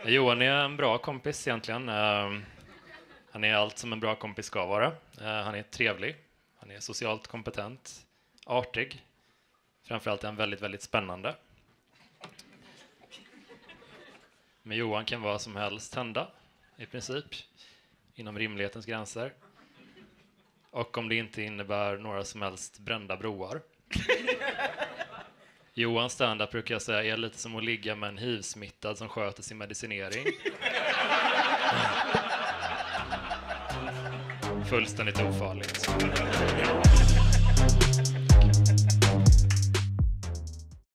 Johan är en bra kompis egentligen. Han är allt som en bra kompis ska vara. Han är trevlig, han är socialt kompetent, artig. Framförallt är han väldigt, väldigt spännande. Men Johan kan vara som helst hända, i princip, inom rimlighetens gränser. Och om det inte innebär några som helst brända broar. Johans stand-up brukar jag säga är lite som att ligga med en HIV-smittad som sköter sin medicinering. Fullständigt ofarligt.